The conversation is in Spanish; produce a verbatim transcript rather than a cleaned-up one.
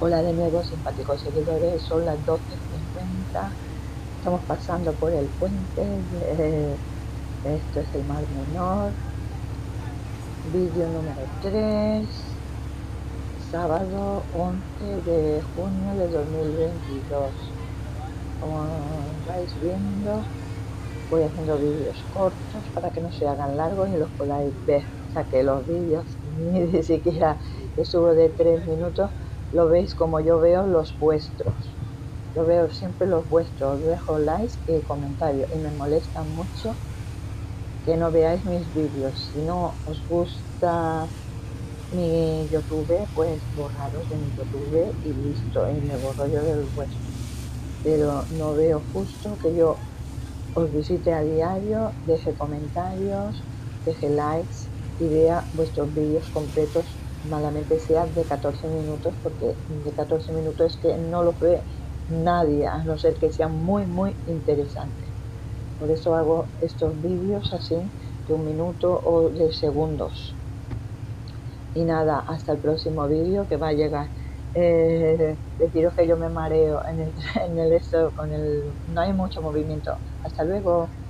Hola de nuevo, simpáticos seguidores, son las doce cincuenta, estamos pasando por el puente, de, esto es el Mar Menor, vídeo número tres, sábado once de junio de dos mil veintidós. Como vais viendo, voy haciendo vídeos cortos para que no se hagan largos y los podáis ver, ya que los vídeos ni siquiera que subo de tres minutos lo veis como yo veo los vuestros. Yo veo siempre los vuestros, os dejo likes y comentarios y me molesta mucho que no veáis mis vídeos. Si no os gusta mi YouTube, pues borraros de mi YouTube y listo, y me borro yo del vuestro. Pero no veo justo que yo os visite a diario, deje comentarios, deje likes y vea vuestros vídeos completos, malamente sean de catorce minutos, porque de catorce minutos es que no los ve nadie, a no ser que sean muy muy interesantes. Por eso hago estos vídeos así de un minuto o de segundos. Y nada, hasta el próximo vídeo que va a llegar. Eh, deciros que yo me mareo en el, en el esto, con el, no hay mucho movimiento. Hasta luego.